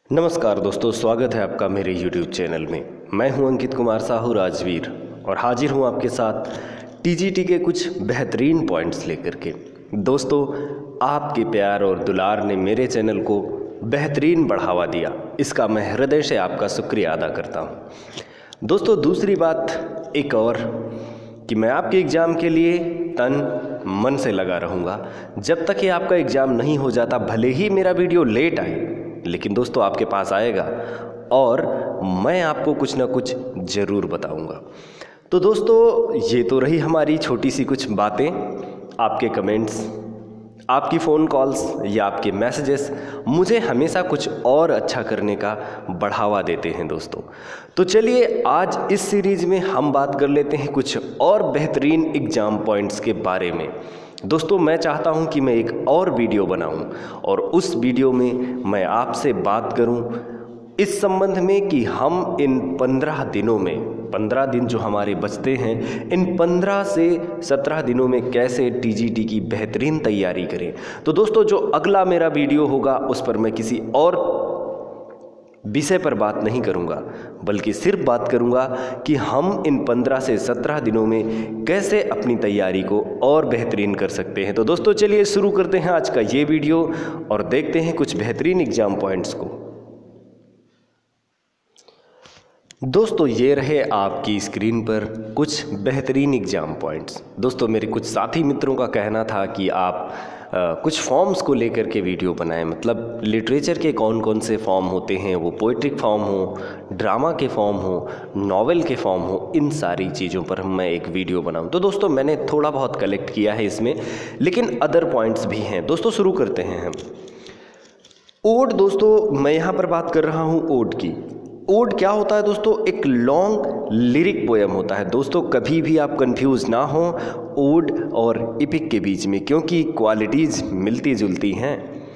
नमस्कार दोस्तों, स्वागत है आपका मेरे YouTube चैनल में। मैं हूं अंकित कुमार साहू राजवीर और हाजिर हूं आपके साथ TGT के कुछ बेहतरीन पॉइंट्स लेकर के। दोस्तों, आपके प्यार और दुलार ने मेरे चैनल को बेहतरीन बढ़ावा दिया, इसका मैं हृदय से आपका शुक्रिया अदा करता हूं। दोस्तों, दूसरी बात एक और कि मैं आपके एग्ज़ाम के लिए तन मन से लगा रहूँगा। जब तक ये आपका एग्ज़ाम नहीं हो जाता, भले ही मेरा वीडियो लेट आए, लेकिन दोस्तों आपके पास आएगा और मैं आपको कुछ ना कुछ ज़रूर बताऊंगा। तो दोस्तों, ये तो रही हमारी छोटी सी कुछ बातें। आपके कमेंट्स, आपकी फ़ोन कॉल्स या आपके मैसेजेस मुझे हमेशा कुछ और अच्छा करने का बढ़ावा देते हैं दोस्तों। तो चलिए आज इस सीरीज़ में हम बात कर लेते हैं कुछ और बेहतरीन एग्ज़ाम पॉइंट्स के बारे में। दोस्तों, मैं चाहता हूं कि मैं एक और वीडियो बनाऊं और उस वीडियो में मैं आपसे बात करूं इस संबंध में कि हम इन 15 दिनों में 15 दिन जो हमारे बचते हैं, इन 15 से 17 दिनों में कैसे TGT की बेहतरीन तैयारी करें। तो दोस्तों, जो अगला मेरा वीडियो होगा उस पर मैं किसी और विषय पर बात नहीं करूंगा, बल्कि सिर्फ बात करूंगा कि हम इन 15 से 17 दिनों में कैसे अपनी तैयारी को और बेहतरीन कर सकते हैं। तो दोस्तों, चलिए शुरू करते हैं आज का ये वीडियो और देखते हैं कुछ बेहतरीन एग्जाम पॉइंट्स को। दोस्तों, ये रहे आपकी स्क्रीन पर कुछ बेहतरीन एग्जाम पॉइंट्स। दोस्तों, मेरे कुछ साथी मित्रों का कहना था कि आप कुछ फॉर्म्स को लेकर के वीडियो बनाएं, मतलब लिटरेचर के कौन कौन से फॉर्म होते हैं, वो पोइट्रिक फॉर्म हो, ड्रामा के फॉर्म हो, नॉवेल के फॉर्म हो, इन सारी चीज़ों पर मैं एक वीडियो बनाऊं। तो दोस्तों, मैंने थोड़ा बहुत कलेक्ट किया है इसमें, लेकिन अदर पॉइंट्स भी हैं। दोस्तों, शुरू करते हैं हम। ओड, दोस्तों मैं यहाँ पर बात कर रहा हूँ ओड की। ओड क्या होता है दोस्तों? एक लॉन्ग लिरिक पोएम होता है। दोस्तों, कभी भी आप कंफ्यूज ना हो ओड और एपिक के बीच में, क्योंकि क्वालिटीज़ मिलती जुलती हैं।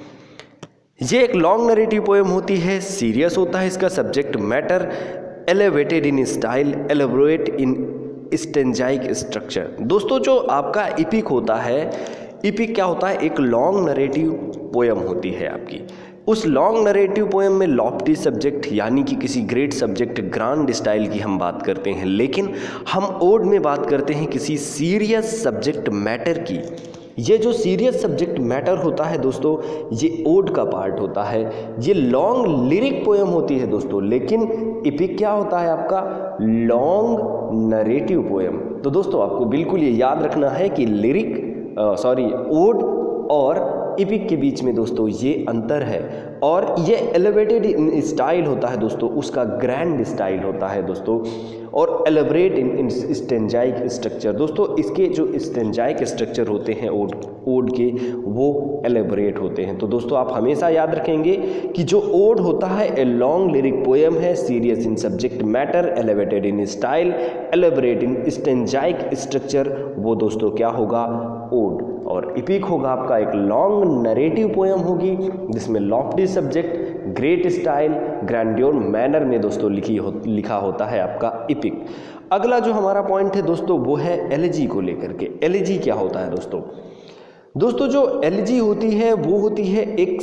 ये एक लॉन्ग नरेटिव पोएम होती है, सीरियस होता है इसका subject matter, elevated in style, elaborate in stanzaic structure. दोस्तों, जो आपका एपिक होता है, एपिक क्या होता है? एक लॉन्ग नरेटिव पोएम होती है आपकी। उस लॉन्ग नरेटिव पोएम में लॉफ्टी सब्जेक्ट यानी कि किसी ग्रेट सब्जेक्ट, ग्रांड स्टाइल की हम बात करते हैं, लेकिन हम ओड में बात करते हैं किसी सीरियस सब्जेक्ट मैटर की। ये जो सीरियस सब्जेक्ट मैटर होता है दोस्तों, ये ओड का पार्ट होता है। ये लॉन्ग लिरिक पोएम होती है दोस्तों, लेकिन एपिक क्या होता है आपका? Long narrative poem. तो दोस्तों, आपको बिल्कुल ये याद रखना है कि ओड और एपिक के बीच में दोस्तों ये अंतर है। और ये एलिवेटेड इन स्टाइल होता है दोस्तों, उसका ग्रैंड स्टाइल होता है दोस्तों, और एलेबरेट इन स्टेंजाइक स्ट्रक्चर। दोस्तों, इसके जो स्टेंजाइक स्ट्रक्चर होते हैं ओड के, वो एलेबरेट होते हैं। तो दोस्तों, आप हमेशा याद रखेंगे कि जो ओड होता है ए लॉन्ग लिरिक पोएम है, serious in subject matter, elevated in style, elaborate in stanzaic structure, वो दोस्तों क्या होगा? ओड। और एपिक होगा आपका एक लॉन्ग नरेटिव पोएम होगी जिसमें lofty subject, great style, grandeur manner में दोस्तों लिखा होता है आपका एपिक। अगला जो हमारा पॉइंट है दोस्तों, वो है एलिजी को लेकर के। एलिजी क्या होता है दोस्तों, जो एलिजी होती है वो होती है एक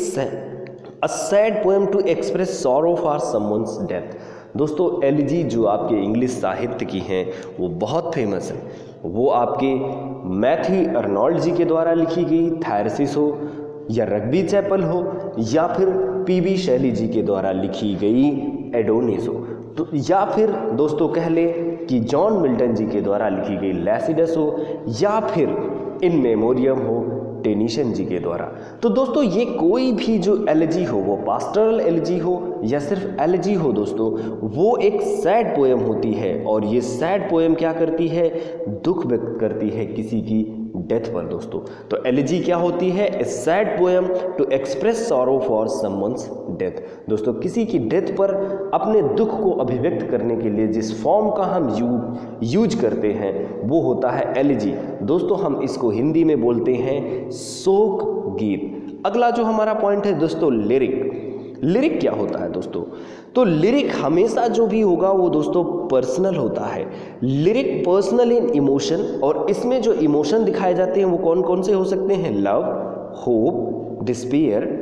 sad poem to express sorrow for someone's death. दोस्तों, एलिजी जो आपके इंग्लिश साहित्य की हैं वो बहुत फेमस है। वो आपके मैथ्यू अर्नोल्ड जी के द्वारा लिखी गई थैरसिस हो, या रग्बी चैपल हो, या फिर PB शैली जी के द्वारा लिखी गई एडोनिस हो, तो या फिर दोस्तों कह लें कि जॉन मिल्टन जी के द्वारा लिखी गई लैसिडस हो, या फिर इन मेमोरियम हो टेनिसन जी के द्वारा। तो दोस्तों, ये कोई भी जो एलिजी हो, वो पास्टरल एलिजी हो या सिर्फ एलिजी हो दोस्तों, वो एक सैड पोएम होती है। और ये सैड पोएम क्या करती है? दुख व्यक्त करती है किसी की डेथ पर दोस्तों। तो एलिजी क्या होती है? A sad poem to express sorrow for someone's death. दोस्तों, किसी की डेथ पर अपने दुख को अभिव्यक्त करने के लिए जिस फॉर्म का हम यूज करते हैं वो होता है एलिजी। दोस्तों, हम इसको हिंदी में बोलते हैं शोक गीत। अगला जो हमारा पॉइंट है दोस्तों, लिरिक क्या होता है दोस्तों? तो लिरिक हमेशा जो भी होगा वो दोस्तों पर्सनल होता है। लिरिक पर्सनल इन इमोशन, और इसमें जो इमोशन दिखाए जाते हैं वो कौन कौन से हो सकते हैं? लव, होप, डिस्पेयर,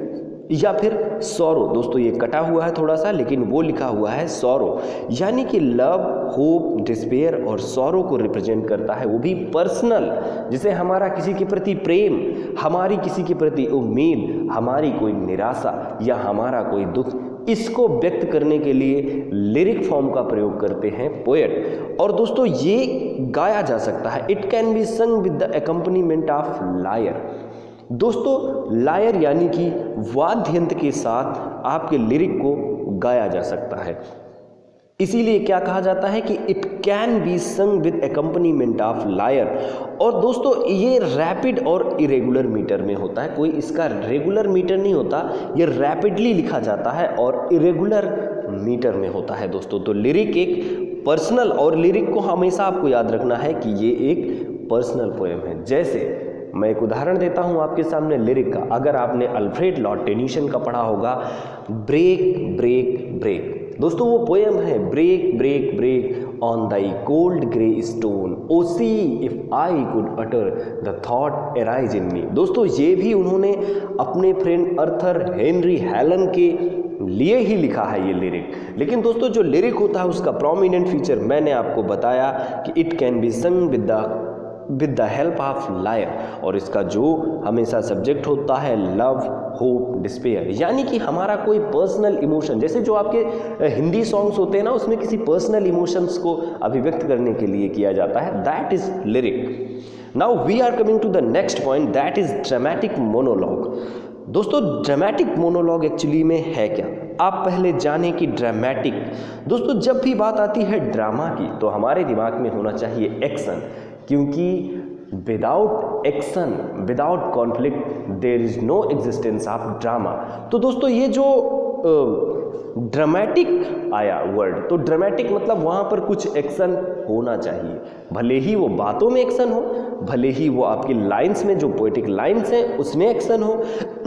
या फिर सॉरो। दोस्तों ये कटा हुआ है थोड़ा सा, लेकिन वो लिखा हुआ है सॉरो, यानी कि लव, होप, डिस्पेयर और सॉरो को रिप्रेजेंट करता है, वो भी पर्सनल, जिसे हमारा किसी के प्रति प्रेम, हमारी किसी के प्रति उम्मीद, हमारी कोई निराशा या हमारा कोई दुख, इसको व्यक्त करने के लिए लिरिक फॉर्म का प्रयोग करते हैं पोएट। और दोस्तों ये गाया जा सकता है, it can be sung with the accompaniment of lyre. दोस्तों लायर यानी कि वाद्य यंत्र के साथ आपके लिरिक को गाया जा सकता है, इसीलिए क्या कहा जाता है कि it can be sung with accompaniment of lyre. और दोस्तों ये रैपिड और इरेगुलर मीटर में होता है, कोई इसका रेगुलर मीटर नहीं होता, ये रैपिडली लिखा जाता है और इरेगुलर मीटर में होता है दोस्तों। तो लिरिक एक पर्सनल, और लिरिक को हमेशा आपको याद रखना है कि ये एक पर्सनल पोएम है। जैसे मैं एक उदाहरण देता हूं आपके सामने लिरिक का, अगर आपने अल्फ्रेड लॉर्ड टेनिसन का पढ़ा होगा, ब्रेक ब्रेक ब्रेक। दोस्तों वो पोएम है, break break break on thy cold grey stone, oh see if I could utter the thought arise in me. दोस्तों ये भी उन्होंने अपने फ्रेंड अर्थर हेनरी हेलन के लिए ही लिखा है ये लिरिक। लेकिन दोस्तों जो लिरिक होता है उसका प्रोमिनेंट फीचर मैंने आपको बताया कि it can be sung with the help of lyre, और इसका जो हमेशा सब्जेक्ट होता है लव, होप, डिस्पेयर, यानी कि हमारा कोई पर्सनल इमोशन, जैसे जो आपके हिंदी सॉन्ग्स होते हैं ना, उसमें किसी पर्सनल इमोशंस को अभिव्यक्त करने के लिए किया जाता है, that is lyric. Now we are coming to the next point, that is dramatic monologue. दोस्तों ड्रामेटिक मोनोलॉग एक्चुअली में है क्या, आप पहले जानें कि ड्रामेटिक, दोस्तों जब भी बात आती है ड्रामा की तो हमारे दिमाग में होना चाहिए एक्शन, क्योंकि without action, without conflict there is no existence of drama. तो दोस्तों ये जो ड्रामेटिक आया वर्ड, तो ड्रामेटिक मतलब वहाँ पर कुछ एक्शन होना चाहिए, भले ही वो बातों में एक्शन हो, भले ही वो आपकी लाइंस में जो पोएटिक लाइंस हैं उसमें एक्शन हो।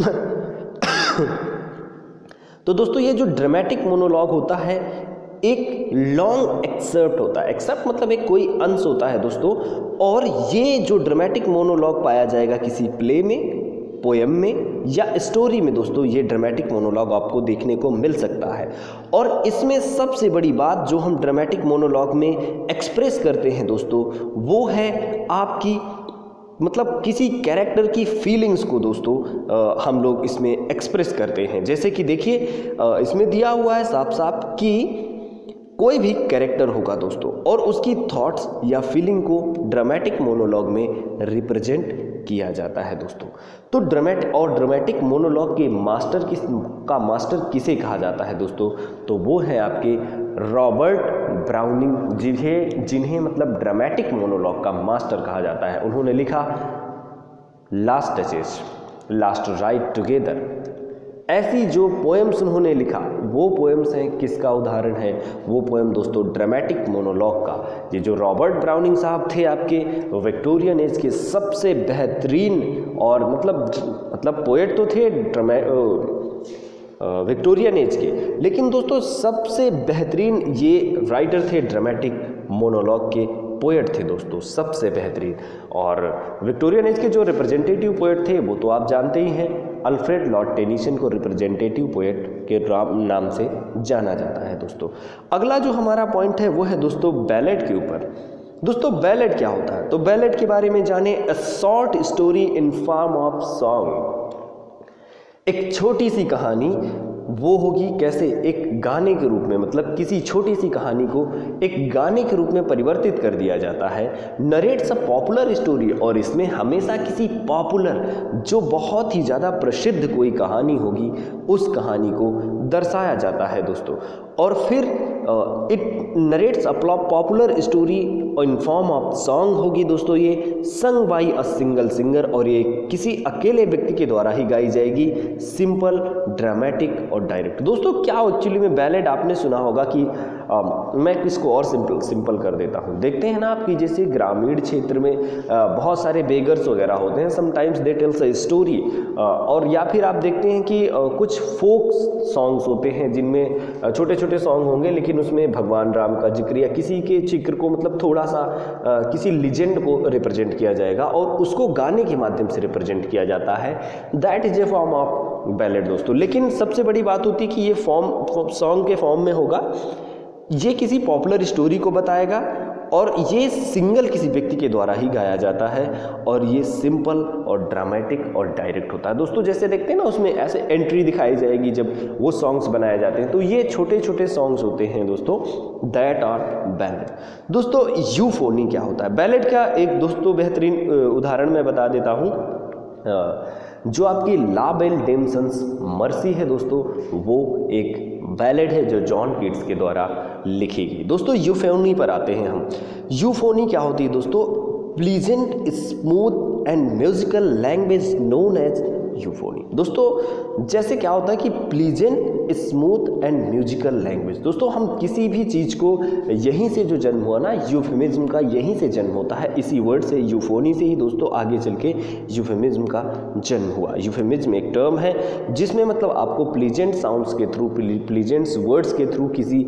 तो दोस्तों ये जो ड्रामेटिक मोनोलॉग होता है एक लॉन्ग एक्सर्प्ट होता है, एक्सर्प्ट मतलब एक कोई अंश होता है दोस्तों, और ये जो ड्रामेटिक मोनोलॉग पाया जाएगा किसी प्ले में, पोएम में या स्टोरी में दोस्तों, ये ड्रामेटिक मोनोलॉग आपको देखने को मिल सकता है। और इसमें सबसे बड़ी बात जो हम ड्रामेटिक मोनोलॉग में एक्सप्रेस करते हैं दोस्तों, वो है आपकी मतलब किसी कैरेक्टर की फीलिंग्स को दोस्तों हम लोग इसमें एक्सप्रेस करते हैं। जैसे कि देखिए इसमें दिया हुआ है साफ साफ कि कोई भी कैरेक्टर होगा दोस्तों और उसकी थॉट्स या फीलिंग को ड्रामेटिक मोनोलॉग में रिप्रेजेंट किया जाता है दोस्तों। तो ड्रामेटिक मोनोलॉग के मास्टर किसे कहा जाता है दोस्तों, तो वो है आपके रॉबर्ट ब्राउनिंग, जिन्हें मतलब ड्रामेटिक मोनोलॉग का मास्टर कहा जाता है। उन्होंने लिखा last touches, last ride together, ऐसी जो पोएम्स उन्होंने लिखा वो पोएम्स हैं, किसका उदाहरण है, वो पोएम दोस्तों ड्रामेटिक मोनोलॉग का। ये जो रॉबर्ट ब्राउनिंग साहब थे आपके विक्टोरियन एज के सबसे बेहतरीन और मतलब पोएट तो थे विक्टोरियन एज के, लेकिन दोस्तों सबसे बेहतरीन ये राइटर थे, ड्रामेटिक मोनोलॉग के पोएट थे दोस्तों, सबसे बेहतरीन। और विक्टोरियन एज के जो रिप्रेजेंटेटिव पोएट थे वो तो आप जानते ही हैं, अल्फ्रेड लॉर्ड टेनिसन को रिप्रेजेंटेटिव पोएट के नाम से जाना जाता है दोस्तों। अगला जो हमारा पॉइंट है वो है दोस्तों बैलेड के ऊपर। दोस्तों बैलेड क्या होता है, तो बैलेड के बारे में जाने, a short story in form of song, एक छोटी सी कहानी वो होगी कैसे, एक गाने के रूप में, मतलब किसी छोटी सी कहानी को एक गाने के रूप में परिवर्तित कर दिया जाता है। नरेट्स अ पॉपुलर स्टोरी, और इसमें हमेशा किसी पॉपुलर जो बहुत ही ज़्यादा प्रसिद्ध कोई कहानी होगी उस कहानी को दर्शाया जाता है दोस्तों। और फिर it narrates a popular story in form of song होगी दोस्तों, ये संग बाई अ सिंगल सिंगर, और ये किसी अकेले व्यक्ति के द्वारा ही गाई जाएगी, सिंपल, ड्रामेटिक और डायरेक्ट। दोस्तों क्या एक्चुअली में बैलेड आपने सुना होगा कि मैं इसको और सिंपल कर देता हूँ। देखते हैं ना आपकी जैसे ग्रामीण क्षेत्र में बहुत सारे बेगर्स वगैरह होते हैं, sometimes they tells a story, और या फिर आप देखते हैं कि कुछ फोक सॉन्ग्स होते हैं जिनमें छोटे छोटे सॉन्ग होंगे लेकिन उसमें भगवान राम का जिक्र या किसी के जिक्र को मतलब थोड़ा सा किसी लीजेंड को रिप्रेजेंट किया जाएगा और उसको गाने के माध्यम से रिप्रेजेंट किया जाता है। That is a form of ballad दोस्तों। लेकिन सबसे बड़ी बात होती है कि ये सॉन्ग के फॉर्म में होगा, ये किसी पॉपुलर स्टोरी को बताएगा और ये सिंगल किसी व्यक्ति के द्वारा ही गाया जाता है और ये सिंपल और ड्रामेटिक और डायरेक्ट होता है दोस्तों। जैसे देखते हैं ना, उसमें ऐसे एंट्री दिखाई जाएगी जब वो सॉन्ग्स बनाए जाते हैं, तो ये छोटे छोटे सॉन्ग्स होते हैं दोस्तों, दैट आर बैलेड। दोस्तों यूफोनी क्या होता है? बैलेड का एक दोस्तों बेहतरीन उदाहरण मैं बता देता हूँ। जो आपकी ला बेल डेमसन्स मर्सी है दोस्तों, वो एक बैलेड है जो जॉन कीट्स के द्वारा लिखी गई। दोस्तों यूफोनी पर आते हैं हम। यूफोनी क्या होती है दोस्तों? Pleasant smooth and musical language known as euphony. दोस्तों जैसे क्या होता है कि pleasant smooth and musical language, दोस्तों हम किसी भी चीज़ को यहीं से जो जन्म हुआ ना, यूफेमिज्म का यहीं से जन्म होता है, इसी वर्ड से यूफोनी से ही दोस्तों आगे चल के यूफेमिज्म का जन्म हुआ। यूफेमिज्म एक टर्म है जिसमें मतलब आपको प्लीजेंट साउंड्स के थ्रू, प्लीजेंट वर्ड्स के थ्रू किसी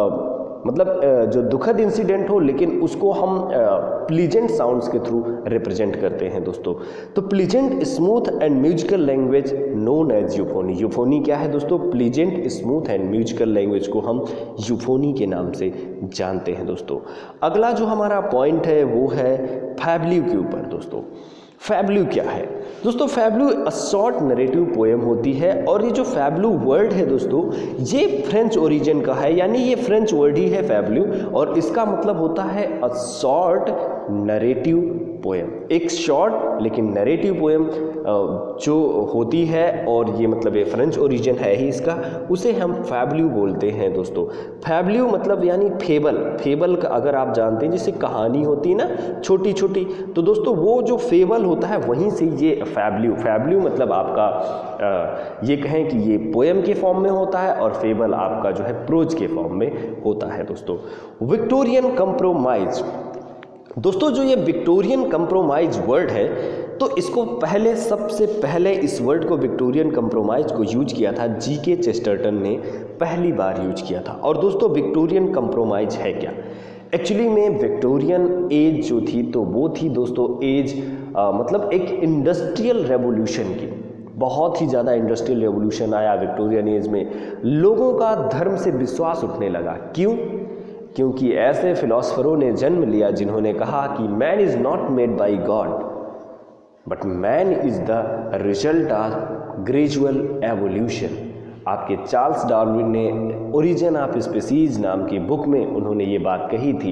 जो दुखद इंसिडेंट हो लेकिन उसको हम प्लीजेंट साउंड्स के थ्रू रिप्रेजेंट करते हैं दोस्तों। तो pleasant smooth and musical language known as euphony. Euphony क्या है दोस्तों? Pleasant smooth and musical language को हम यूफोनी के नाम से जानते हैं दोस्तों। अगला जो हमारा पॉइंट है वो है फैब्ल्यू के ऊपर दोस्तों। फैब्ल्यू क्या है दोस्तों? Fabliau a short narrative poem होती है और ये जो फैब्ल्यू वर्ड है दोस्तों, ये फ्रेंच ओरिजिन का है, यानी ये फ्रेंच वर्ड ही है फैब्ल्यू, और इसका मतलब होता है अ शॉर्ट नरेटिव पोएम। एक शॉर्ट लेकिन नरेटिव पोएम जो होती है, और ये मतलब ये फ्रेंच ओरिजिन है ही इसका, उसे हम फैब्ल्यू बोलते हैं दोस्तों। फैब्ल्यू मतलब यानी फेबल। फेबल का अगर आप जानते हैं जैसे कहानी होती है ना छोटी छोटी, तो दोस्तों वो जो फेबल होता है वहीं से ये फैब्ल्यू मतलब आपका ये कहें कि ये पोएम के फॉर्म में होता है और फेबल आपका जो है प्रोज के फॉर्म में होता है दोस्तों। विक्टोरियन कंप्रोमाइज दोस्तों, जो ये विक्टोरियन कंप्रोमाइज वर्ड है, तो इसको सबसे पहले इस वर्ड को विक्टोरियन कंप्रोमाइज को यूज किया था जीके चेस्टरटन ने पहली बार यूज किया था। और दोस्तों विक्टोरियन कंप्रोमाइज है क्या? एक्चुअली में विक्टोरियन एज जो थी तो वो थी दोस्तों एज मतलब एक इंडस्ट्रियल रेवोल्यूशन की। बहुत ही ज़्यादा इंडस्ट्रियल रेवोल्यूशन आया विक्टोरियन एज में। लोगों का धर्म से विश्वास उठने लगा। क्यों? क्योंकि ऐसे फिलोसफरों ने जन्म लिया जिन्होंने कहा कि man is not made by God but man is the result of gradual evolution. आपके चार्ल्स डार्विन ने ओरिजिन ऑफ स्पीसीज नाम की बुक में उन्होंने ये बात कही थी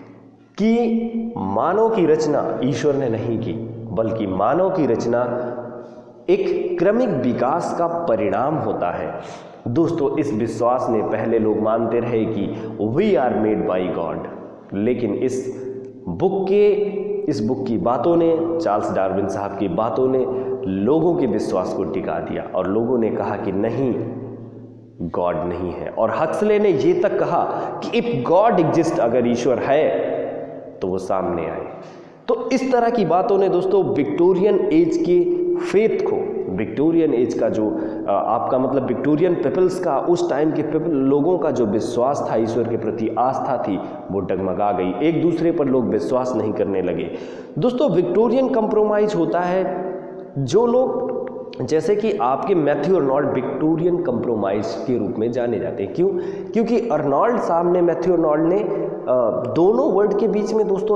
कि मानव की रचना ईश्वर ने नहीं की, बल्कि मानव की रचना एक क्रमिक विकास का परिणाम होता है। दोस्तों इस विश्वास ने पहले लोग मानते रहे कि we are made by God, लेकिन इस बुक की बातों ने, चार्ल्स डार्विन साहब की बातों ने लोगों के विश्वास को टिका दिया और लोगों ने कहा कि नहीं, गॉड नहीं है। और हक्सले ने ये तक कहा कि इफ गॉड एग्जिस्ट, अगर ईश्वर है तो वो सामने आए। तो इस तरह की बातों ने दोस्तों विक्टोरियन एज के फेथ को, विक्टोरियन एज का जो आपका मतलब विक्टोरियन पीपल्स का, उस टाइम के लोगों का जो विश्वास था, ईश्वर के प्रति आस्था थी, वो डगमगा गई। एक दूसरे पर लोग विश्वास नहीं करने लगे। दोस्तों विक्टोरियन कंप्रोमाइज होता है जो लोग, जैसे कि आपके मैथ्यू अर्नोल्ड विक्टोरियन कंप्रोमाइज के रूप में जाने जाते हैं। क्यों? क्योंकि अर्नोल्ड साहब ने, मैथ्यू अर्नोल्ड ने दोनों वर्ड के बीच में दोस्तों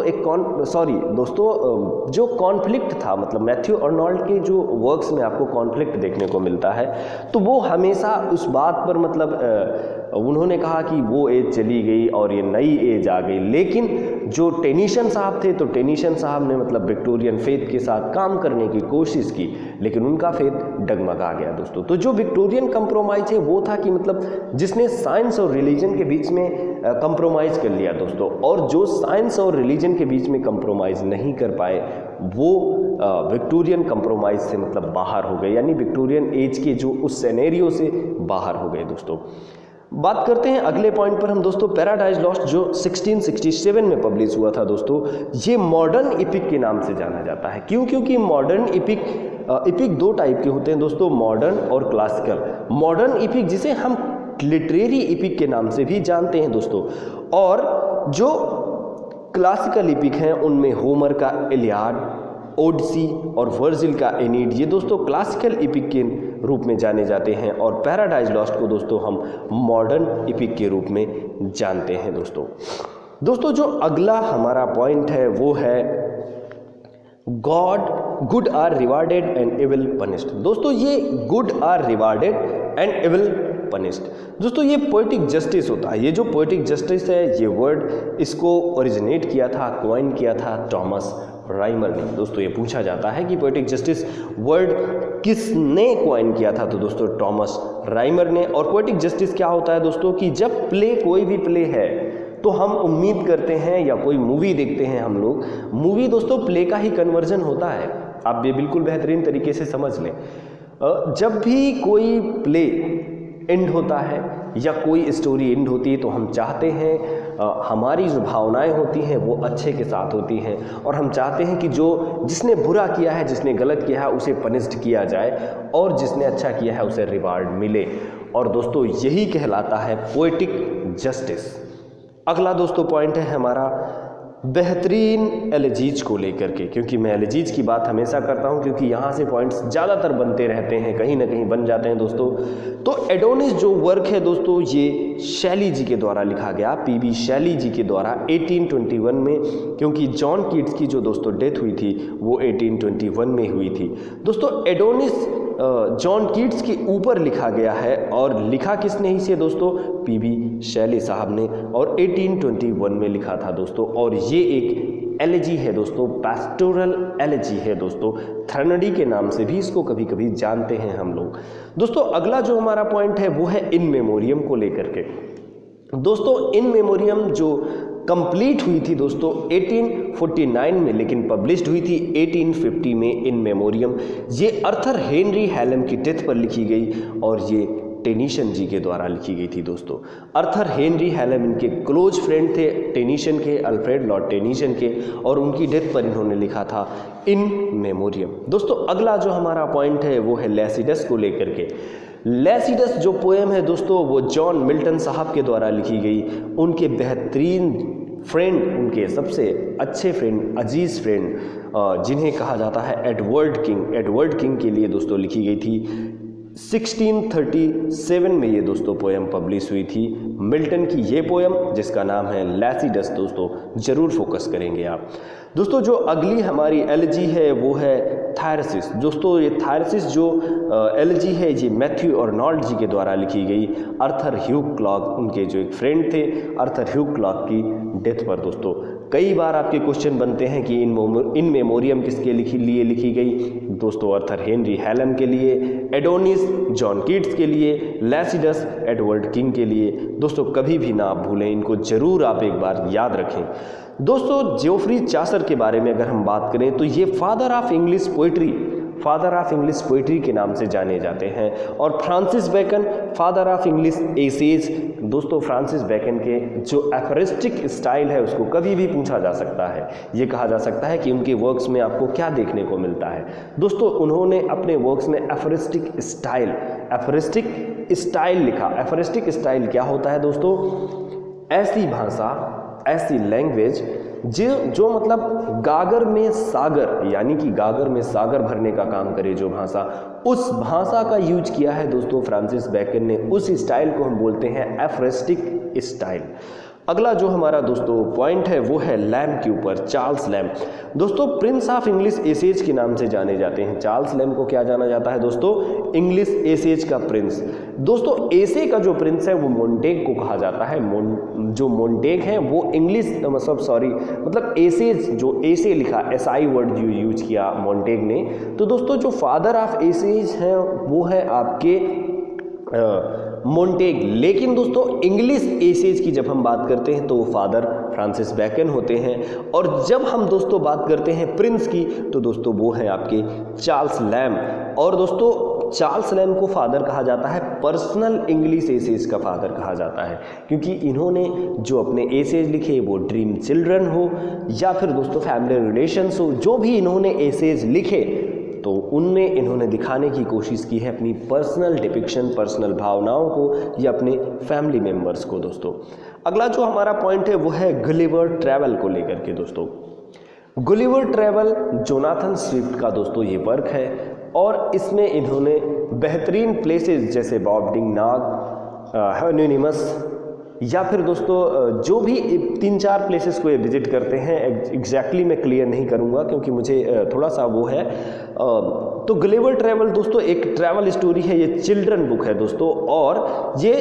जो कॉन्फ्लिक्ट था, मतलब मैथ्यू अर्नोल्ड के जो वर्क्स में आपको कॉन्फ्लिक्ट देखने को मिलता है, तो वो हमेशा उस बात पर मतलब उन्होंने कहा कि वो एज चली गई और ये नई एज आ गई। लेकिन जो टेनीसन साहब थे, तो टेनीसन साहब ने मतलब विक्टोरियन फेथ के साथ काम करने की कोशिश की, लेकिन उनका फेथ डगमगा गया दोस्तों। तो जो विक्टोरियन कंप्रोमाइज है वो था कि मतलब जिसने साइंस और रिलीजन के बीच में कंप्रोमाइज़ कर लिया दोस्तों, और जो साइंस और रिलीजन के बीच में कंप्रोमाइज़ नहीं कर पाए वो विक्टोरियन कंप्रोमाइज़ से मतलब बाहर हो गए, यानी विक्टोरियन एज के जो उस सिनेरियो से बाहर हो गए दोस्तों। बात करते हैं अगले पॉइंट पर हम दोस्तों, पैराडाइज लॉस्ट जो 1667 में पब्लिश हुआ था दोस्तों, ये मॉडर्न इपिक के नाम से जाना जाता है। क्यों? क्योंकि मॉडर्न इपिक दो टाइप के होते हैं दोस्तों, मॉडर्न और क्लासिकल। मॉडर्न इपिक जिसे हम लिटरेरी इपिक के नाम से भी जानते हैं दोस्तों, और जो क्लासिकल इपिक हैं उनमें होमर का इलियाड, ओडिसी और वर्जिल का एनीड, ये दोस्तों क्लासिकल एपिक के रूप में जाने जाते हैं, और पैराडाइज लॉस्ट को दोस्तों हम मॉडर्न एपिक के रूप में जानते हैं। दोस्तों जो अगला हमारा पॉइंट है वो है good are rewarded and evil punished. दोस्तों ये good are rewarded and evil punished, दोस्तों ये पोएटिक जस्टिस होता है। ये जो पोएटिक जस्टिस है, ये वर्ड इसको ओरिजिनेट किया था, कॉइन किया था थॉमस राइमर ने। दोस्तों ये पूछा जाता है कि पोएटिक जस्टिस वर्ड किसने कॉइन किया था, तो दोस्तों थॉमस राइमर ने। और पोएटिक जस्टिस क्या होता है दोस्तों कि जब कोई भी प्ले है तो हम उम्मीद करते हैं, या कोई मूवी देखते हैं हम लोग, मूवी दोस्तों प्ले का ही कन्वर्जन होता है। आप ये बिल्कुल बेहतरीन तरीके से समझ लें। जब भी कोई प्ले एंड होता है या कोई स्टोरी एंड होती है तो हम चाहते हैं हमारी जो भावनाएं होती हैं वो अच्छे के साथ होती हैं, और हम चाहते हैं कि जिसने बुरा किया है, जिसने गलत किया है, उसे पनिश्ड किया जाए, और जिसने अच्छा किया है उसे रिवार्ड मिले। और दोस्तों यही कहलाता है पोएटिक जस्टिस। अगला दोस्तों पॉइंट है हमारा बेहतरीन एलिजीज को लेकर के, क्योंकि मैं एलिजीज की बात हमेशा करता हूं, क्योंकि यहाँ से पॉइंट्स ज़्यादातर बनते रहते हैं, कहीं ना कहीं बन जाते हैं दोस्तों। तो एडोनिस जो वर्क है दोस्तों, ये शैली जी के द्वारा लिखा गया, पीबी शैली जी के द्वारा 1821 में, क्योंकि जॉन कीट्स की जो दोस्तों डेथ हुई थी वो 1821 में हुई थी। दोस्तों एडोनिस जॉन कीट्स के ऊपर लिखा गया है, और लिखा किसने इसे दोस्तों, पीबी शैली साहब ने, और 1821 में लिखा था दोस्तों। और ये एक एलेजी है दोस्तों, पैस्टोरल एलेजी है दोस्तों, थ्रेनडी के नाम से भी इसको कभी कभी जानते हैं हम लोग। दोस्तों अगला जो हमारा पॉइंट है वो है इन मेमोरियम को लेकर के। दोस्तों इन मेमोरियम जो कंप्लीट हुई थी दोस्तों 1849 में, लेकिन पब्लिश्ड हुई थी 1850 में। इन मेमोरियम ये अर्थर हेनरी हैलम की डेथ पर लिखी गई, और ये टेनीशन जी के द्वारा लिखी गई थी दोस्तों। अर्थर हेनरी हैलम इनके क्लोज फ्रेंड थे टेनीशन के, अल्फ्रेड लॉर्ड टेनीशन के, और उनकी डेथ पर इन्होंने लिखा था इन मेमोरियम। दोस्तों अगला जो हमारा पॉइंट है वो है लैसिडस को लेकर के। लैसिडस जो पोएम है दोस्तों वो जॉन मिल्टन साहब के द्वारा लिखी गई, उनके बेहतरीन फ्रेंड, उनके सबसे अच्छे फ्रेंड, अजीज फ्रेंड, जिन्हें कहा जाता है एडवर्ड किंग के लिए दोस्तों लिखी गई थी। 1637 में ये दोस्तों पोएम पब्लिश हुई थी, मिल्टन की ये पोएम जिसका नाम है लैसिडस। दोस्तों जरूर फोकस करेंगे आप। दोस्तों जो अगली हमारी एलिजी है वो है थायरसिस। दोस्तों ये थायरसिस जो एलिजी है ये मैथ्यू अर्नोल्ड जी के द्वारा लिखी गई, अर्थर ह्यूग क्लॉक उनके जो एक फ्रेंड थे, अर्थर ह्यूग क्लॉक की डेथ पर। दोस्तों कई बार आपके क्वेश्चन बनते हैं कि इन मेमोरियम किसके लिए लिखी गई, दोस्तों अर्थर हेनरी हैलम के लिए, एडोनिस जॉन कीट्स के लिए, लैसिडस एडवर्ड किंग के लिए। दोस्तों कभी भी ना आप भूलें, इनको जरूर आप एक बार याद रखें। दोस्तों जेओफ्री चासर के बारे में अगर हम बात करें तो ये फादर ऑफ इंग्लिश पोइट्री के नाम से जाने जाते हैं, और Francis Bacon father of English essays. दोस्तों फ्रांसिस बेकन के जो एफरिस्टिक स्टाइल है उसको कभी भी पूछा जा सकता है, ये कहा जा सकता है कि उनके वर्क्स में आपको क्या देखने को मिलता है। दोस्तों उन्होंने अपने वर्क्स में एफरिस्टिक स्टाइल लिखा। एफरिस्टिक स्टाइल क्या होता है दोस्तों, ऐसी भाषा, ऐसी लैंग्वेज जो मतलब गागर में सागर, यानी कि गागर में सागर भरने का काम करे जो भाषा, उस भाषा का यूज किया है दोस्तों फ्रांसिस बेकन ने। उस स्टाइल को हम बोलते हैं एफरिस्टिक स्टाइल। अगला जो हमारा दोस्तों पॉइंट है वो है लैम्ब के ऊपर, चार्ल्स लैम्ब। दोस्तों प्रिंस ऑफ इंग्लिश एसेज के नाम से जाने जाते हैं। चार्ल्स लैम्ब को क्या जाना जाता है दोस्तों, इंग्लिश एसेज का प्रिंस। दोस्तों एसे का जो प्रिंस है वो मोंटेग को कहा जाता है। जो मोंटेग है वो इंग्लिश मतलब एसेज, जो एसे लिखा, एसआई वर्ड जो यूज किया मोंटेग ने। तो दोस्तों जो फादर ऑफ एसेज हैं वो है आपके मोंटेग। लेकिन दोस्तों इंग्लिश एसेज की जब हम बात करते हैं तो वो फादर फ्रांसिस बेकन होते हैं, और जब हम दोस्तों बात करते हैं प्रिंस की तो दोस्तों वो है आपके चार्ल्स लैम्ब। और दोस्तों चार्ल्स लैम्ब को फादर कहा जाता है, पर्सनल इंग्लिश एसेज का फादर कहा जाता है, क्योंकि इन्होंने जो अपने एसेज लिखे वो ड्रीम चिल्ड्रन हो या फिर दोस्तों फैमिली रिलेशंस हो, जो भी इन्होंने एसेज लिखे तो उनमें इन्होंने दिखाने की कोशिश की है अपनी पर्सनल डिपिक्शन, पर्सनल भावनाओं को या अपने फैमिली मेम्बर्स को। दोस्तों अगला जो हमारा पॉइंट है वो है गलिवर ट्रैवल को लेकर के। दोस्तों गुलिवर ट्रैवल जोनाथन स्विफ्ट का दोस्तों ये वर्क है और इसमें इन्होंने बेहतरीन प्लेसेस जैसे बॉब्डिंग नाग, एनोनिमस या फिर दोस्तों जो भी 3-4 प्लेसेस को ये विजिट करते हैं, एग्जैक्टली मैं क्लियर नहीं करूँगा क्योंकि मुझे थोड़ा सा वो है। तो गुलिवर ट्रैवल दोस्तों एक ट्रैवल स्टोरी है, ये चिल्ड्रन बुक है दोस्तों और ये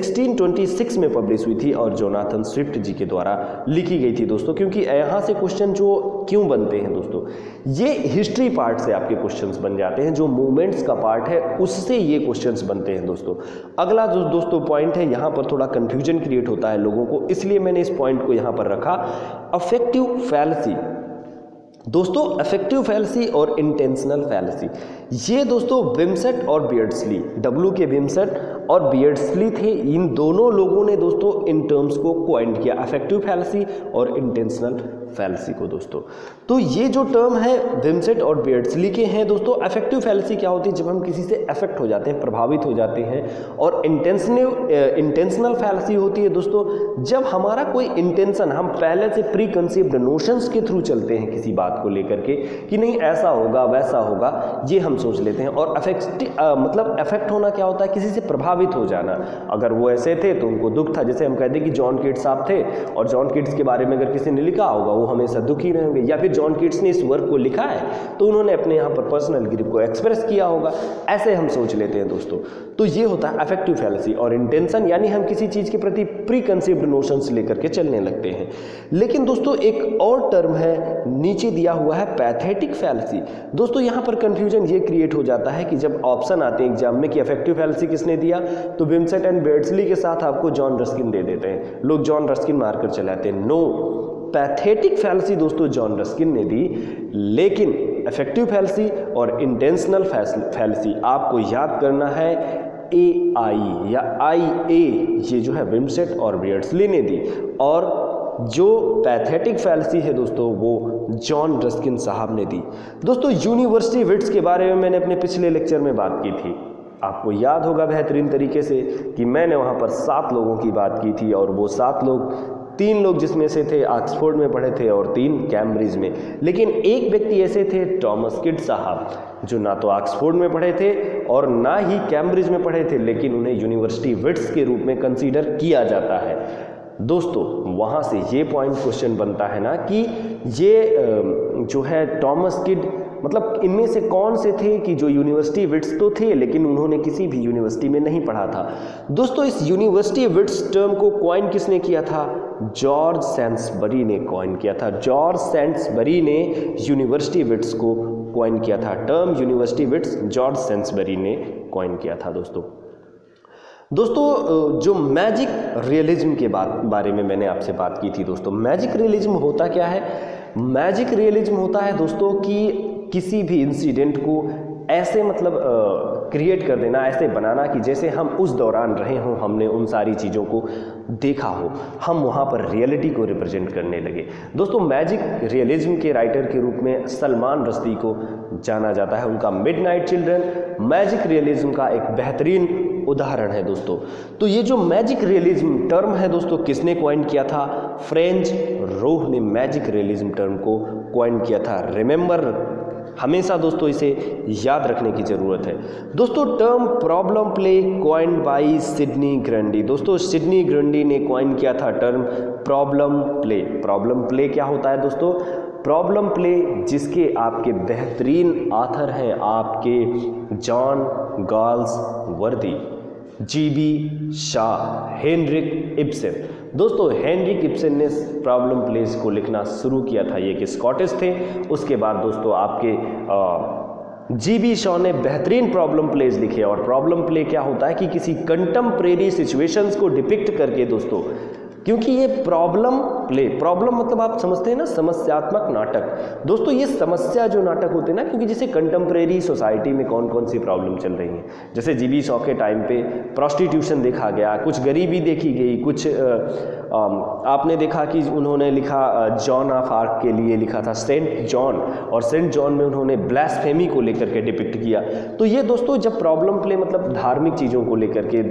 1626 में पब्लिश हुई थी और जोनाथन स्विफ्ट जी के द्वारा लिखी गई थी दोस्तों। क्योंकि यहाँ से क्वेश्चन जो क्यों बनते हैं दोस्तों, ये हिस्ट्री पार्ट से आपके क्वेश्चंस बन जाते हैं, जो मूवमेंट्स का पार्ट है उससे ये क्वेश्चंस बनते हैं दोस्तों। अगला जो दोस्तों पॉइंट है, यहाँ पर थोड़ा कंफ्यूजन क्रिएट होता है लोगों को, इसलिए मैंने इस पॉइंट को यहाँ पर रखा, अफेक्टिव फैलेसी। दोस्तों अफेक्टिव फैलेसी और इंटेंशनल फैलेसी, ये दोस्तों विमसेट और बियर्डस्ली, डब्ल्यू के विमसेट और बियर्डस्ली थे, इन दोनों लोगों ने दोस्तों इन टर्म्स को क्वाइन किया, अफेक्टिव फैलेसी और इंटेंशनल फैलेसी को दोस्तों। तो ये जो टर्म है विमसेट और बियर्डस्ली के हैं दोस्तों। अफेक्टिव फैलेसी क्या होती है, जब हम किसी से अफेक्ट हो जाते हैं, प्रभावित हो जाते हैं, और इंटेंशनल फैलेसी होती है दोस्तों जब हमारा कोई इंटेंशन, हम पहले से प्री कंसीव्ड नोशंस के थ्रू चलते हैं किसी बात को लेकर के कि नहीं ऐसा होगा वैसा होगा, ये हम सोच लेते हैं। और मतलब अफेक्ट होना क्या होता है, किसी से प्रभावित हो जाना। अगर वो ऐसे थे तो उनको दुख था, जैसे हम कहते हैं कि जॉन कीट्स साहब थे और जॉन कीट्स के बारे में अगर किसी ने लिखा होगा वो हमेशा दुखी रहेंगे, या फिर जॉन कीट्स ने इस वर्क को लिखा है तो उन्होंने अपने यहाँ पर पर्सनल ग्रीफ को एक्सप्रेस किया होगा, ऐसे हम सोच लेते हैं दोस्तों। तो ये होता है अफेक्टिव फैलेसी। और इंटेंशन यानी हम किसी चीज़ के प्रति प्री कंसीव्ड नोशंस लेकर के चलने लगते हैं। लेकिन दोस्तों एक और टर्म है नीचे दिया हुआ है पैथेटिक फैलेसी। दोस्तों यहाँ पर कंफ्यूजन ये क्रिएट हो जाता है कि जब ऑप्शन आते हैं एग्जाम में कि अफेक्टिव फैलेसी किसने दिया, तो विमसेट एंड बियर्डस्ली के साथ आपको जॉन रस्किन दे देते हैं, लोग जॉन रस्किन मारकर चलाते हैं। नो, पैथेटिक फैलेसी दोस्तों जॉन रस्किन ने दी, लेकिन अफेक्टिव फैलेसी और इंटेंशनल फैलेसी आपको याद करना है AI या IA, ये जो है विमसेट और बियर्डस्ली ने दी, और जो पैथेटिक फैलेसी है दोस्तों वो जॉन रस्किन साहब ने दी। दोस्तों यूनिवर्सिटी विट्स के बारे में मैंने अपने पिछले लेक्चर में बात की थी, आपको याद होगा बेहतरीन तरीके से कि मैंने वहाँ पर 7 लोगों की बात की थी, और वो 7 लोग, 3 लोग जिसमें से थे ऑक्सफोर्ड में पढ़े थे और 3 कैम्ब्रिज में। लेकिन एक व्यक्ति ऐसे थे टॉमस किड साहब, जो ना तो ऑक्सफोर्ड में पढ़े थे और ना ही कैम्ब्रिज में पढ़े थे, लेकिन उन्हें यूनिवर्सिटी विट्स के रूप में कंसीडर किया जाता है। दोस्तों वहाँ से ये पॉइंट क्वेश्चन बनता है ना कि ये जो है टॉमस किड, मतलब इनमें से कौन से थे कि जो यूनिवर्सिटी विट्स तो थे लेकिन उन्होंने किसी भी यूनिवर्सिटी में नहीं पढ़ा था। दोस्तों इस यूनिवर्सिटी विट्स टर्म को कॉइन किसने किया था, जॉर्ज सैंसबरी ने कॉइन किया था। जॉर्ज सैंसबरी ने यूनिवर्सिटी विट्स को कॉइन किया था। Term University Wits George Saintsbury ने कॉइन किया था। दोस्तों जो मैजिक रियलिज्म के बारे में मैंने आपसे बात की थी दोस्तों, मैजिक रियलिज्म होता क्या है? मैजिक रियलिज्म होता है दोस्तों कि किसी भी इंसिडेंट को ऐसे मतलब क्रिएट कर देना, ऐसे बनाना कि जैसे हम उस दौरान रहे हों, हमने उन सारी चीज़ों को देखा हो, हम वहाँ पर रियलिटी को रिप्रेजेंट करने लगे। दोस्तों मैजिक रियलिज्म के राइटर के रूप में सलमान रश्दी को जाना जाता है। उनका मिडनाइट चिल्ड्रन मैजिक रियलिज्म का एक बेहतरीन उदाहरण है दोस्तों। तो ये जो मैजिक रियलिज्म टर्म है दोस्तों, किसने कॉइन किया था? फ्रेंच रोह ने मैजिक रियलिज्म टर्म को कॉइन किया था। रिमेंबर, हमेशा दोस्तों इसे याद रखने की ज़रूरत है। दोस्तों term problem play coined by Sydney Grundy. दोस्तों सिडनी ग्रंडी ने कॉइन किया था term problem play. Problem play क्या होता है दोस्तों? प्रॉब्लम प्ले जिसके आपके बेहतरीन आथर हैं आपके John Galsworthy, GB Shaw, Henrik Ibsen. दोस्तों हेनरिक इब्सन ने प्रॉब्लम प्लेस को लिखना शुरू किया था, ये कि स्कॉटिश थे। उसके बाद दोस्तों आपके GB शाह ने बेहतरीन प्रॉब्लम प्लेस लिखे। और प्रॉब्लम प्ले क्या होता है कि किसी कंटेम्प्रेरी सिचुएशंस को डिपिक्ट करके दोस्तों, क्योंकि ये प्रॉब्लम प्ले, प्रॉब्लम मतलब आप समझते हैं ना समस्यात्मक नाटक। दोस्तों ये समस्या जो नाटक होते हैं ना, क्योंकि जैसे कंटेम्प्रेरी सोसाइटी में कौन कौन सी प्रॉब्लम चल रही हैं, जैसे GB शाह के टाइम पे प्रोस्टिट्यूशन देखा गया, कुछ गरीबी देखी गई, कुछ आपने देखा कि उन्होंने लिखा जॉन ऑफ आर्क के लिए लिखा था सेंट जॉन, और सेंट जॉन में उन्होंने ब्लास्फेमी को लेकर के डिपिक्ट किया। तो ये दोस्तों जब प्रॉब्लम प्ले मतलब धार्मिक चीज़ों को लेकर के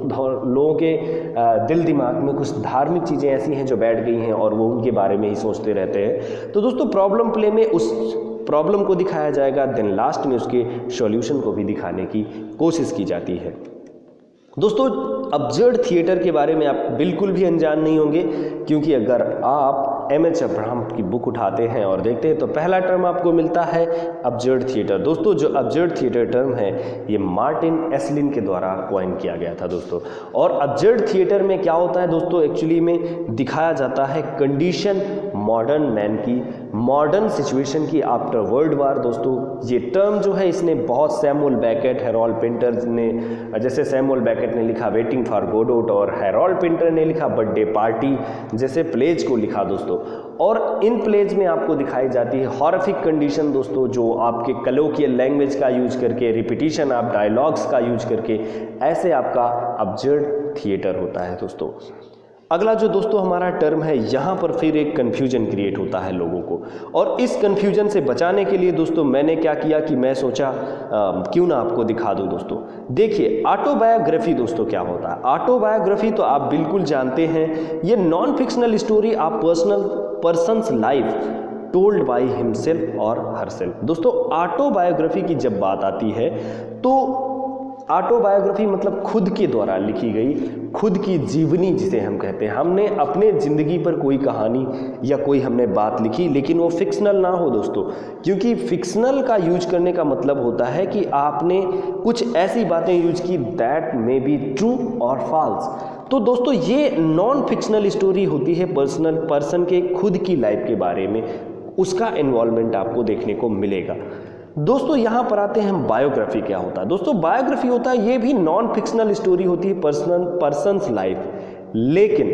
लोगों के दिल दिमाग में कुछ धार्मिक चीज़ें ऐसी हैं जो बैठ गई हैं और वो उनके बारे में ही सोचते रहते हैं। तो दोस्तों प्रॉब्लम प्ले में उस प्रॉब्लम को दिखाया जाएगा, देन लास्ट में उसके सॉल्यूशन को भी दिखाने की कोशिश की जाती है। दोस्तों अब्सर्ड थिएटर के बारे में आप बिल्कुल भी अनजान नहीं होंगे, क्योंकि अगर आप एम.एच. अब्राहम की बुक उठाते हैं और देखते हैं तो पहला टर्म आपको मिलता है अब्सर्ड थिएटर। दोस्तों जो अब्सर्ड थिएटर टर्म है ये मार्टिन एसलिन के द्वारा कॉइन किया गया था दोस्तों। और अब्सर्ड थिएटर में क्या होता है दोस्तों, एक्चुअली में दिखाया जाता है कंडीशन मॉडर्न मैन की, मॉडर्न सिचुएशन की आफ्टर वर्ल्ड वार। दोस्तों ये टर्म जो है इसने बहुत सैमुअल बेकेट, हैरोल्ड पिंटर ने, जैसे सैमुअल बेकेट ने लिखा वेटिंग फॉर गोडोट और हैरोल्ड पिंटर ने लिखा बर्थडे पार्टी जैसे प्लेज को लिखा दोस्तों। और इन प्लेज में आपको दिखाई जाती है हॉरिफिक कंडीशन दोस्तों, जो आपके कलोकियल लैंग्वेज का यूज करके, रिपीटिशन ऑफ डायलॉग्स का यूज करके, ऐसे आपका अब्सर्ड थिएटर होता है दोस्तों। अगला जो दोस्तों हमारा टर्म है, यहाँ पर फिर एक कन्फ्यूजन क्रिएट होता है लोगों को, और इस कन्फ्यूजन से बचाने के लिए दोस्तों मैंने क्या किया कि मैं सोचा क्यों ना आपको दिखा दूँ दोस्तों। देखिए ऑटोबायोग्राफी दोस्तों क्या होता है। ऑटोबायोग्राफी तो आप बिल्कुल जानते हैं, ये non fictional story of persons life told by himself और हरसेल्फ। दोस्तों ऑटोबायोग्राफी की जब बात आती है तो ऑटोबायोग्राफी मतलब खुद के द्वारा लिखी गई, खुद की जीवनी जिसे हम कहते हैं। हमने अपने ज़िंदगी पर कोई कहानी या कोई हमने बात लिखी, लेकिन वो फिक्शनल ना हो दोस्तों, क्योंकि फिक्शनल का यूज करने का मतलब होता है कि आपने कुछ ऐसी बातें यूज की दैट मे बी ट्रू और फॉल्स। तो दोस्तों ये नॉन फिक्शनल स्टोरी होती है पर्सन के खुद की लाइफ के बारे में, उसका इन्वॉल्वमेंट आपको देखने को मिलेगा। दोस्तों यहाँ पर आते हैं हम बायोग्राफी क्या होता है। दोस्तों बायोग्राफी होता है, ये भी नॉन फिक्शनल स्टोरी होती है पर्सन्स लाइफ, लेकिन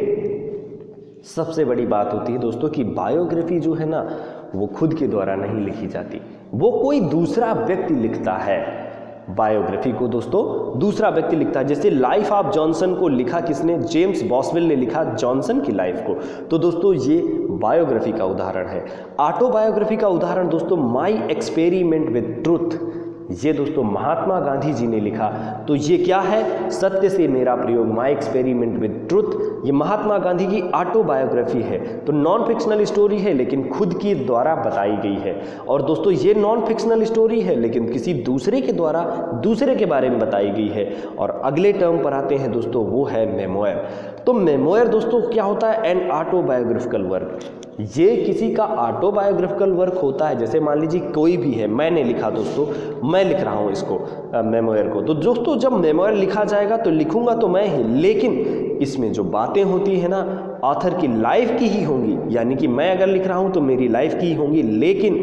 सबसे बड़ी बात होती है दोस्तों कि बायोग्राफी जो है ना वो खुद के द्वारा नहीं लिखी जाती, वो कोई दूसरा व्यक्ति लिखता है। बायोग्राफी को दोस्तों दूसरा व्यक्ति लिखता है। जैसे लाइफ ऑफ जॉनसन को लिखा किसने, जेम्स बॉसवेल ने लिखा जॉनसन की लाइफ को। तो दोस्तों ये बायोग्राफी का उदाहरण है। ऑटोबायोग्राफी का उदाहरण दोस्तों माई एक्सपेरिमेंट विद ट्रुथ, ये दोस्तों महात्मा गांधी जी ने लिखा। तो ये क्या है, सत्य से मेरा प्रयोग, माई एक्सपेरिमेंट विद ट्रुथ, ये महात्मा गांधी की ऑटोबायोग्राफी है। तो नॉन फिक्शनल स्टोरी है लेकिन खुद की द्वारा बताई गई है। और दोस्तों ये नॉन फिक्शनल स्टोरी है लेकिन किसी दूसरे के द्वारा दूसरे के बारे में बताई गई है। और अगले टर्म पर आते हैं दोस्तों, वो है मेमोयर। तो मेमोयर दोस्तों क्या होता है, एन ऑटोबायोग्राफिकल वर्क। ये किसी का ऑटोबायोग्राफिकल वर्क होता है। जैसे मान लीजिए कोई भी है, मैंने लिखा दोस्तों, मैं लिख रहा हूँ इसको मेमोयर को। तो दोस्तों जब मेमोयर लिखा जाएगा तो लिखूंगा तो मैं ही, लेकिन इसमें जो बातें होती है ना ऑथर की लाइफ की ही होंगी। यानी कि मैं अगर लिख रहा हूँ तो मेरी लाइफ की ही होंगी, लेकिन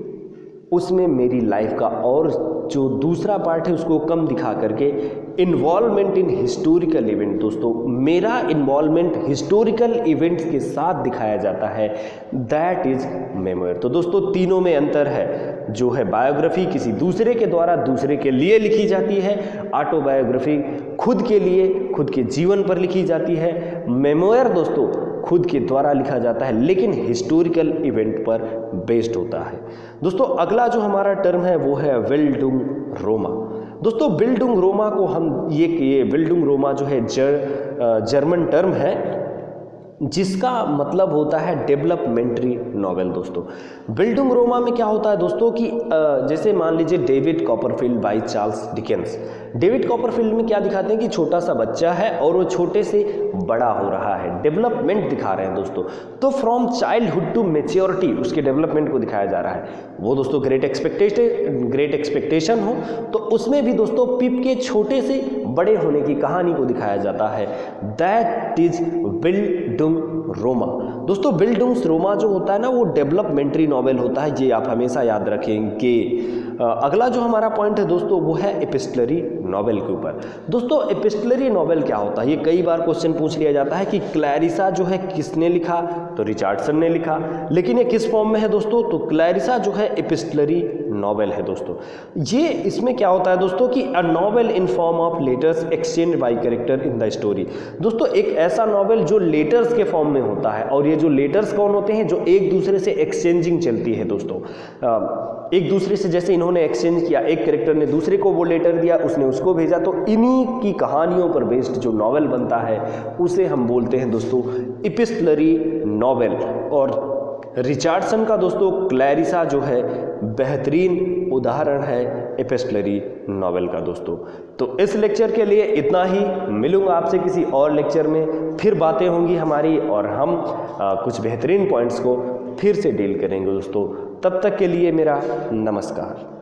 उसमें मेरी लाइफ का और जो दूसरा पार्ट है उसको कम दिखा करके इन्वॉल्वमेंट इन हिस्टोरिकल इवेंट, दोस्तों मेरा इन्वॉल्वमेंट हिस्टोरिकल इवेंट्स के साथ दिखाया जाता है, दैट इज मेमोयर। तो दोस्तों तीनों में अंतर है। जो है बायोग्राफी किसी दूसरे के द्वारा दूसरे के लिए लिखी जाती है, ऑटोबायोग्राफी खुद के लिए खुद के जीवन पर लिखी जाती है, मेमोयर दोस्तों खुद के द्वारा लिखा जाता है लेकिन हिस्टोरिकल इवेंट पर बेस्ड होता है। दोस्तों अगला जो हमारा टर्म है वो है बिल्डुंग रोमा। दोस्तों बिल्डुंग रोमा को हम ये बिल्डुंग रोमा जो है जर्मन टर्म है जिसका मतलब होता है डेवलपमेंट्री नॉवेल। दोस्तों बिल्डुंग रोमा में क्या होता है दोस्तों कि जैसे मान लीजिए David Copperfield by Charles Dickens. David Copperfield में क्या दिखाते हैं कि छोटा सा बच्चा है और वो छोटे से बड़ा हो रहा है, डेवलपमेंट दिखा रहे हैं दोस्तों। तो फ्रॉम चाइल्डहुड टू मैच्योरिटी उसके डेवलपमेंट को दिखाया जा रहा है। वो दोस्तों ग्रेट एक्सपेक्टेशन हो तो उसमें भी दोस्तों पिप के छोटे से बड़े होने की कहानी को दिखाया जाता है, दैट इज बिल्डुंग रोमा। दोस्तों बिल्डुंग रोमा जो होता है ना वो डेवलपमेंट्री नॉवेल होता है, ये आप हमेशा याद रखेंगे। अगला जो हमारा पॉइंट है दोस्तों वो है एपिस्टलरी नॉवेल के ऊपर। दोस्तों एपिस्टलरी नॉवेल क्या होता है, ये कई बार क्वेश्चन पूछ लिया जाता है कि क्लैरिसा जो है किसने लिखा, तो रिचर्डसन ने लिखा, लेकिन ये किस फॉर्म में है दोस्तों, तो क्लैरिसा जो है एपिस्टलरी नॉवेल है दोस्तों। ये इसमें क्या होता है दोस्तों कि a novel in form of letters exchange by character in the story. दोस्तों एक ऐसा नॉवेल जो लेटर्स के फॉर्म में होता है, और ये जो लेटर्स कौन होते हैं, जो एक दूसरे से एक्सचेंजिंग चलती है दोस्तों। एक दूसरे से जैसे इन्होंने एक्सचेंज किया, एक कैरेक्टर ने दूसरे को वो लेटर दिया, उसने उसको भेजा, तो इन्हीं की कहानियों पर बेस्ड जो नॉवेल बनता है उसे हम बोलते हैं दोस्तों एपिस्टलरी नॉवेल। और रिचर्डसन का दोस्तों क्लैरिसा जो है बेहतरीन उदाहरण है एपिस्टलरी नॉवेल का दोस्तों। तो इस लेक्चर के लिए इतना ही, मिलूंगा आपसे किसी और लेक्चर में, फिर बातें होंगी हमारी और हम कुछ बेहतरीन पॉइंट्स को फिर से डील करेंगे दोस्तों। तब तक के लिए मेरा नमस्कार।